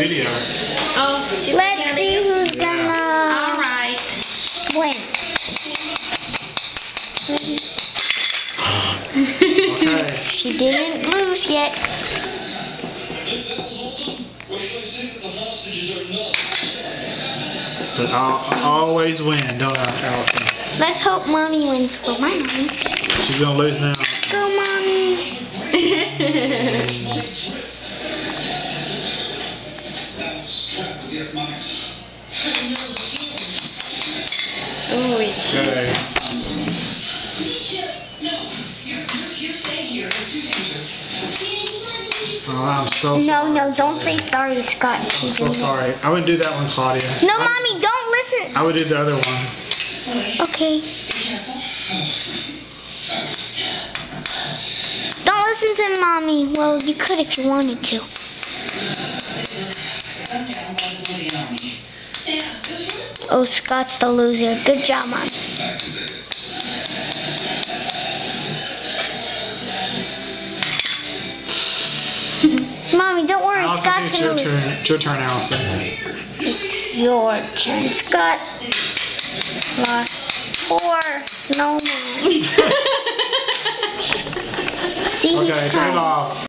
video. Oh, she's Let's see who's gonna Alright. win. Okay. She didn't lose yet. But I'll always win, don't I, Alison? Let's hope Mommy wins for my mommy. She's gonna lose now. Go, Mommy. Ooh, it's Okay. Oh, I'm so sorry. No, don't say sorry, Scott. I'm She's so in sorry. I wouldn't do that one, Claudia. No, Mommy, don't listen. I would do the other one. Okay. Don't listen to Mommy. Well, you could if you wanted to. Oh, Scott's the loser. Good job, Mom. Mommy, don't worry. Alison, Scott's it's gonna your lose. turn. It's your turn, Alison. It's your turn, Scott. Lost 4 snowmen. See, Okay, turn it off.